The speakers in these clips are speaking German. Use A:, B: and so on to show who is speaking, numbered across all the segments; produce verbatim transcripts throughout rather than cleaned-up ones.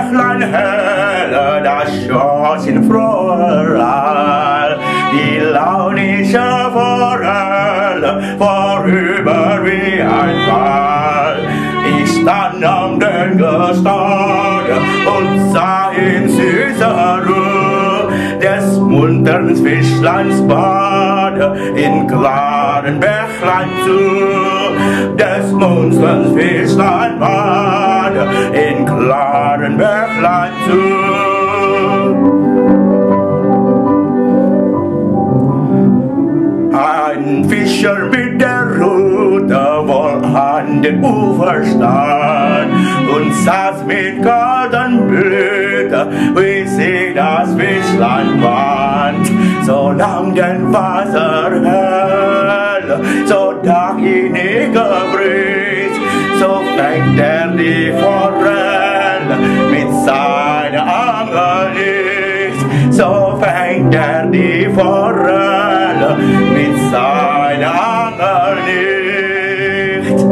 A: Bächlein helle, das schoß in Forelle, die launische Forelle, vorüber wie ein Pfeil. Ich stand am den Gestade und sah in süßer Ruhe des muntern Fischleins Bade in klaren Bächlein zu, des muntern Fischleins Bade in klaren Bächlein zu. Ein Fischer mit der Rute wohl an den Ufer stand und saß mit kaltem Blute, wie sich das Fischlein wand. Solang den Wasser helle, so dacht ich nicht capricious, so fängt er die Forelle mit seiner Angel nicht, so fängt er die Forelle mit seiner Angel nicht.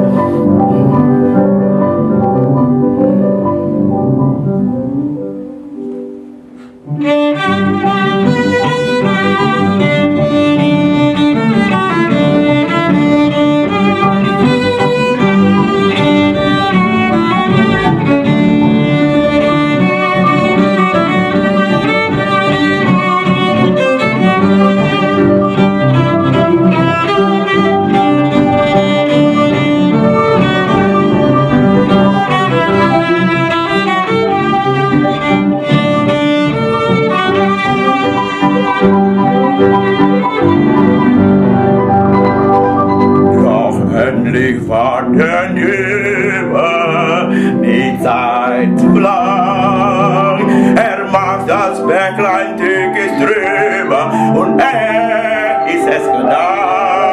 A: Endlich war der Ufer, die Zeit lang. Er macht das Bächlein dickes drüber und er ist es gedacht.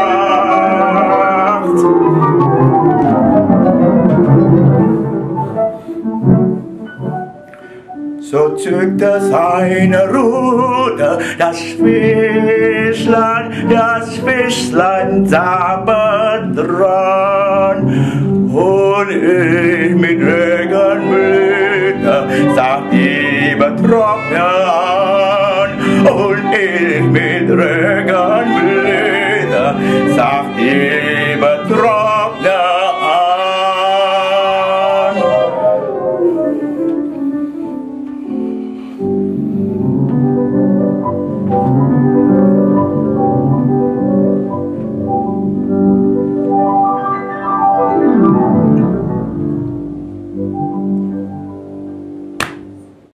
A: So zückt er seine Rute, das Fischlein, das Fischlein zappert dran. Und ich mit Regenblüte sagt die Betrockne an. Und ich mit Regenblüte sagt die Betrockne